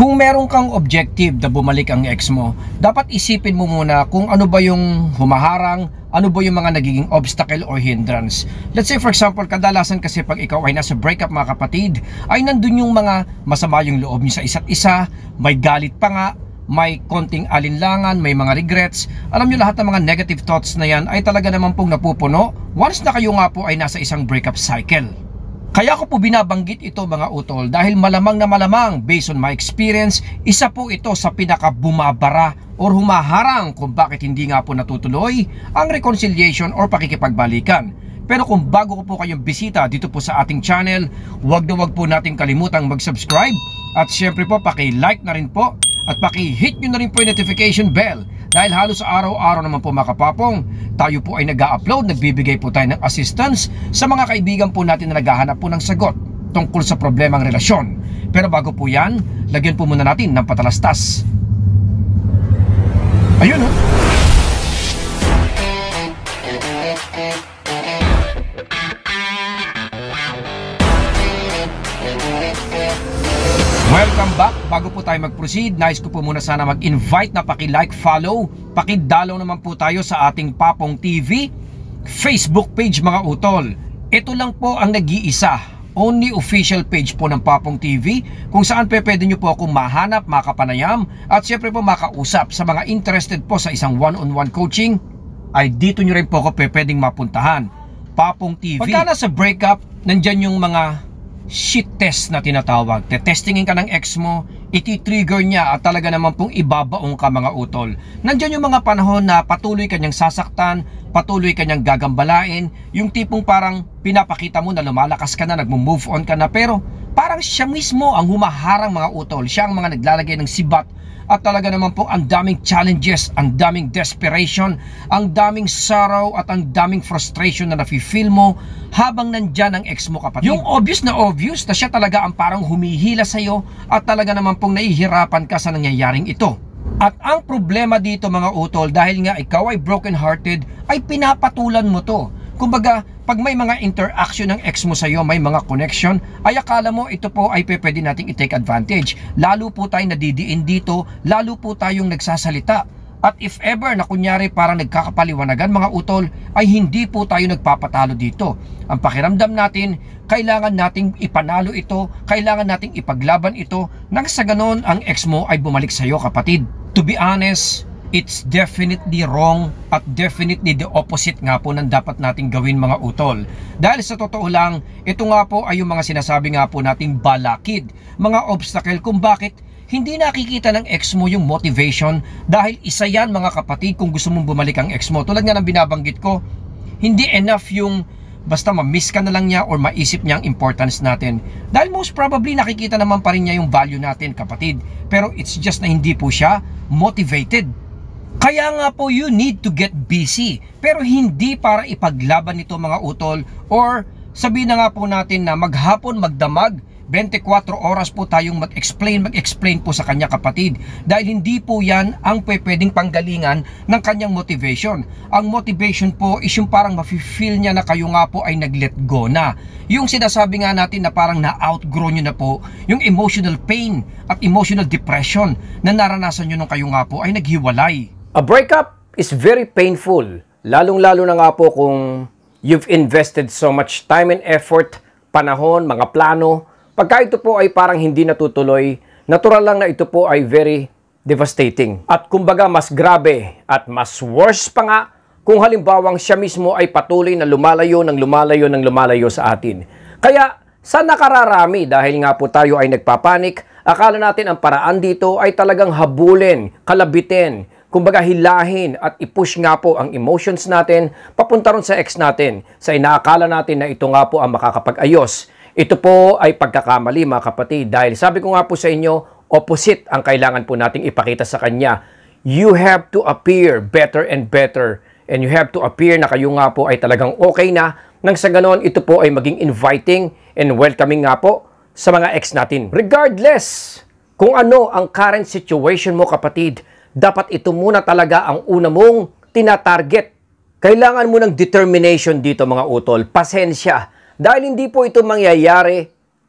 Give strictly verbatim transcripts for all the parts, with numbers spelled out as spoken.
Kung meron kang objective na bumalik ang ex mo, dapat isipin mo muna kung ano ba yung humaharang, ano ba yung mga nagiging obstacle or hindrance. Let's say for example, kadalasan kasi pag ikaw ay nasa breakup mga kapatid, ay nandun yung mga masama yung loob niyo sa isa't isa, may galit pa nga, may konting alinlangan, may mga regrets. Alam nyo, lahat ng mga negative thoughts na yan ay talaga naman pong napupuno once na kayo nga po ay nasa isang breakup cycle. Kaya ko po binabanggit ito mga utol dahil malamang na malamang based on my experience, isa po ito sa pinaka bumabara or humaharang kung bakit hindi nga po natutuloy ang reconciliation or pakikipagbalikan. Pero kung bago ko po kayong bisita dito po sa ating channel, huwag na huwag po natin kalimutang mag-subscribe at syempre po paki-like na rin po at paki-hit nyo na rin po yung notification bell dahil halos araw-araw naman po mga kapapong tayo po ay nag-upload, nagbibigay po tayo ng assistance sa mga kaibigan po natin na naghahanap po ng sagot tungkol sa problemang relasyon. Pero bago po yan, lagyan po muna natin ng patalastas. Ayun o. Welcome back. Bago po tayo mag-proceed, nais ko po muna sana mag-invite na paki-like, follow, paki-dalaw naman po tayo sa ating Papong T V Facebook page mga utol. Ito lang po ang nag-iisa, only official page po ng Papong T V kung saan pe pwede nyo po akong mahanap, makapanayam at syempre po makausap. Sa mga interested po sa isang one-on-one coaching ay dito nyo rin po ako pe pwedeng mapuntahan, Papong T V. Pagka nasa breakup, nandyan yung mga shit test na tinatawag. Tetestingin ka ng ex mo, iti-trigger niya at talaga naman pong ibabaong ka mga utol. Nandiyan yung mga panahon na patuloy kanyang sasaktan, patuloy kanyang gagambalain, yung tipong parang pinapakita mo na lumalakas ka na, nagmo-move on ka na, pero parang siya mismo ang humaharang mga utol. Siya ang mga naglalagay ng sibat at talaga naman po ang daming challenges, ang daming desperation, ang daming sorrow at ang daming frustration na nafe-feel mo habang nandyan ang ex mo kapatid. Yung obvious na obvious na siya talaga ang parang humihila sa'yo at talaga naman pong nahihirapan ka sa nangyayaring ito. At ang problema dito mga utol, dahil nga ikaw ay broken hearted, ay pinapatulan mo to. Kumbaga, pag may mga interaction ng ex mo sa'yo, may mga connection, ay akala mo ito po ay pwede nating i-take advantage. Lalo po tayong nadidiin dito, lalo po tayong nagsasalita. At if ever na kunyari parang nagkakapaliwanagan mga utol, ay hindi po tayo nagpapatalo dito. Ang pakiramdam natin, kailangan nating ipanalo ito, kailangan nating ipaglaban ito, nang sa ganon ang ex mo ay bumalik sa'yo kapatid. To be honest, it's definitely wrong at definitely the opposite nga po ng dapat nating gawin mga utol. Dahil sa totoo lang, ito nga po ay yung mga sinasabi nga po nating balakid, mga obstacle kung bakit hindi nakikita ng ex mo yung motivation. Dahil isa yan mga kapatid kung gusto mong bumalik ang ex mo. Tulad nga ng binabanggit ko, hindi enough yung basta ma-miss ka na lang niya or maisip niya ang importance natin. Dahil most probably nakikita naman pa rin niya yung value natin kapatid. Pero it's just na hindi po siya motivated. Kaya nga po you need to get busy, pero hindi para ipaglaban nito mga utol, or sabihin na nga po natin na maghapon magdamag, twenty-four oras po tayong mag-explain, mag-explain po sa kanya kapatid. Dahil hindi po yan ang pwedeng panggalingan ng kanyang motivation. Ang motivation po is yung parang mafe-feel niya na kayo nga po ay nag-let go na. Yung sinasabi nga natin na parang na-outgrow nyo na po yung emotional pain at emotional depression na naranasan nyo nung kayo nga po ay naghiwalay. A breakup is very painful, lalong-lalo na nga po kung you've invested so much time and effort, panahon, mga plano. Pagka ito po ay parang hindi natutuloy, natural lang na ito po ay very devastating. At kumbaga mas grabe at mas worse pa nga kung halimbawang siya mismo ay patuloy na lumalayo ng lumalayo ng lumalayo sa atin. Kaya sa nakararami, dahil nga po tayo ay nagpapanik, akala natin ang paraan dito ay talagang habulin, kalabitin, kumbaga hilahin at i-push nga po ang emotions natin papunta ron sa ex natin, sa inaakala natin na ito nga po ang makakapag-ayos. Ito po ay pagkakamali mga kapatid, dahil sabi ko nga po sa inyo, opposite ang kailangan po nating ipakita sa kanya. You have to appear better and better, and you have to appear na kayo nga po ay talagang okay na, nang sa ganon ito po ay maging inviting and welcoming nga po sa mga ex natin. Regardless kung ano ang current situation mo kapatid, dapat ito muna talaga ang una mong tinatarget. Kailangan mo ng determination dito mga utol, pasensya. Dahil hindi po ito mangyayari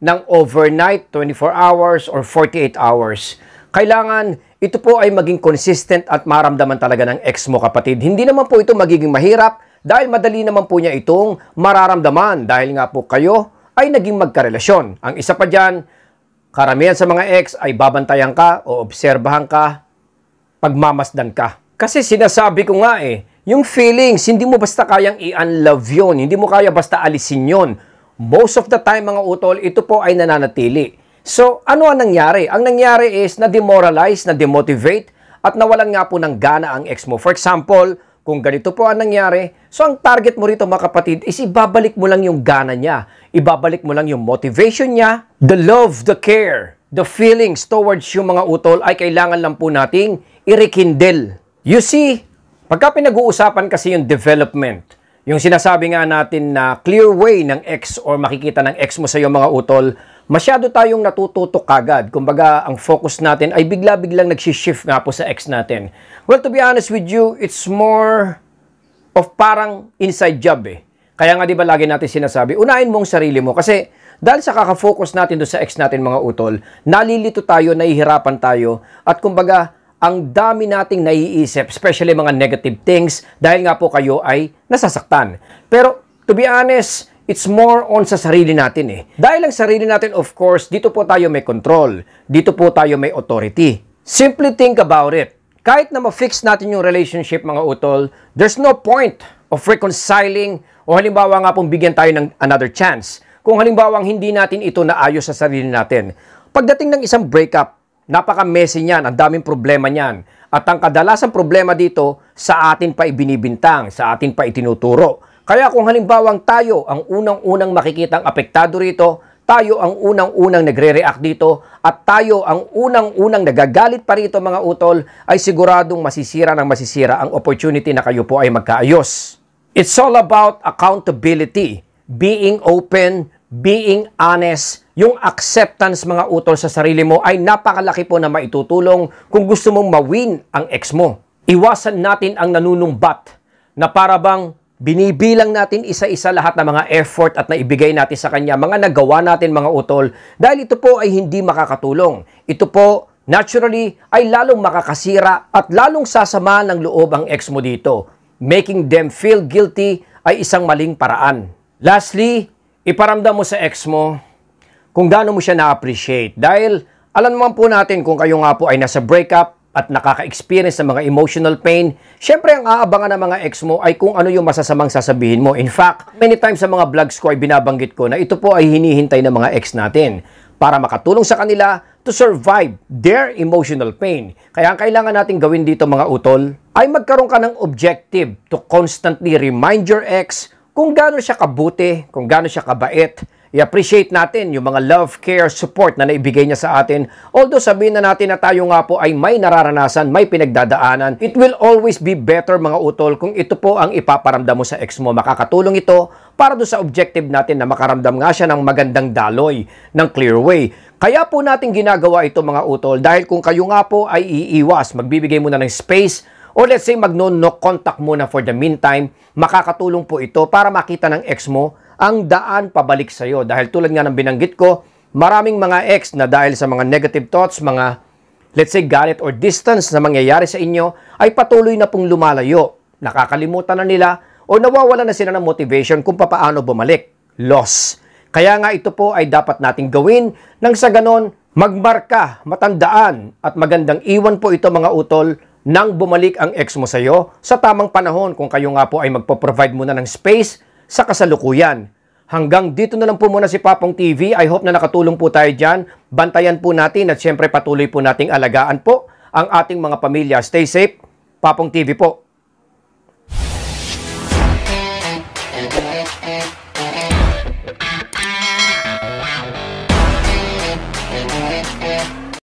ng overnight, twenty-four hours or forty-eight hours. Kailangan ito po ay maging consistent at maramdaman talaga ng ex mo, kapatid. Hindi naman po ito magiging mahirap dahil madali naman po niya itong mararamdaman dahil nga po kayo ay naging magkarelasyon. Ang isa pa dyan, karamihan sa mga ex ay babantayan ka o obserbahan ka, pagmamasdan ka. Kasi sinasabi ko nga eh, yung feelings, hindi mo basta kayang i-unlove yun, hindi mo kaya basta alisin yun. Most of the time mga utol, ito po ay nananatili. So, ano ang nangyari? Ang nangyari is na-demoralize, na-demotivate, at nawalan nga po ng gana ang ex mo. For example, kung ganito po ang nangyari, so ang target mo rito mga kapatid is ibabalik mo lang yung gana niya. Ibabalik mo lang yung motivation niya, the love, the care, the feelings towards yung mga utol ay kailangan lang po nating i-rekindle. You see, pagka pinag-uusapan kasi yung development, yung sinasabi nga natin na clear way ng ex or makikita ng ex mo sa iyo mga utol, masyado tayong natututok kagad. Kumbaga, ang focus natin ay bigla-biglang nagsishift nga po sa ex natin. Well, to be honest with you, it's more of parang inside job eh. Kaya nga di ba lagi natin sinasabi, unahin mong sarili mo. Kasi dahil sa kakafocus natin doon sa ex natin mga utol, nalilito tayo, nahihirapan tayo, at kumbaga, ang dami nating naiisip, especially mga negative things, dahil nga po kayo ay nasasaktan. Pero, to be honest, it's more on sa sarili natin eh. Dahil ang sarili natin, of course, dito po tayo may control. Dito po tayo may authority. Simply think about it. Kahit na ma-fix natin yung relationship, mga utol, there's no point of reconciling o halimbawa nga pong bigyan tayo ng another chance. Kung halimbawa hindi natin ito naayos sa sarili natin. Pagdating ng isang breakup, napaka-messy niyan, ang daming problema niyan. At ang kadalasang problema dito, sa atin pa ibinibintang, sa atin pa itinuturo. Kaya kung halimbawang tayo ang unang-unang makikitang apektado rito, tayo ang unang-unang nagre-react dito, at tayo ang unang-unang nagagalit pa rito mga utol, ay siguradong masisira ng masisira ang opportunity na kayo po ay magkaayos. It's all about accountability, being open, being honest. Yung acceptance mga utol sa sarili mo ay napakalaki po na maitutulong kung gusto mong mawin ang ex mo. Iwasan natin ang nanunumbat na para bang binibilang natin isa-isa lahat ng mga effort at naibigay natin sa kanya, mga nagawa natin mga utol, dahil ito po ay hindi makakatulong. Ito po, naturally, ay lalong makakasira at lalong sasama ng loob ang ex mo dito. Making them feel guilty ay isang maling paraan. Lastly, iparamdam mo sa ex mo kung gaano mo siya na-appreciate. Dahil alam naman po natin kung kayo nga po ay nasa breakup at nakaka-experience ng mga emotional pain, syempre ang aabangan ng mga ex mo ay kung ano yung masasamang sasabihin mo. In fact, many times sa mga vlogs ko ay binabanggit ko na ito po ay hinihintay ng mga ex natin para makatulong sa kanila to survive their emotional pain. Kaya ang kailangan natin gawin dito mga utol ay magkaroon ka ng objective to constantly remind your ex kung gaano siya kabuti, kung gaano siya kabait. I-appreciate natin yung mga love, care, support na naibigay niya sa atin. Although sabihin na natin na tayo nga po ay may nararanasan, may pinagdadaanan, it will always be better mga utol kung ito po ang ipaparamdam mo sa ex mo. Makakatulong ito para doon sa objective natin na makaramdam nga siya ng magandang daloy, ng clear way. Kaya po natin ginagawa ito mga utol dahil kung kayo nga po ay iiwas, magbibigay muna ng space, or let's say mag-no contact muna for the meantime, makakatulong po ito para makita ng ex mo ang daan pabalik sa iyo. Dahil tulad nga ng binanggit ko, maraming mga ex na dahil sa mga negative thoughts, mga let's say galit or distance na mangyayari sa inyo, ay patuloy na pong lumalayo. Nakakalimutan na nila o nawawala na sila ng motivation kung papaano bumalik. Loss. Kaya nga ito po ay dapat nating gawin nang sa ganon, magmarka, matandaan at magandang iwan po ito mga utol nang bumalik ang ex mo sa iyo sa tamang panahon kung kayo nga po ay magpo-provide muna ng space sa kasalukuyan. Hanggang dito na lang po muna si Papong T V. I hope na nakatulong po tayo dyan. Bantayan po natin at syempre patuloy po nating alagaan po ang ating mga pamilya. Stay safe. Papong T V po.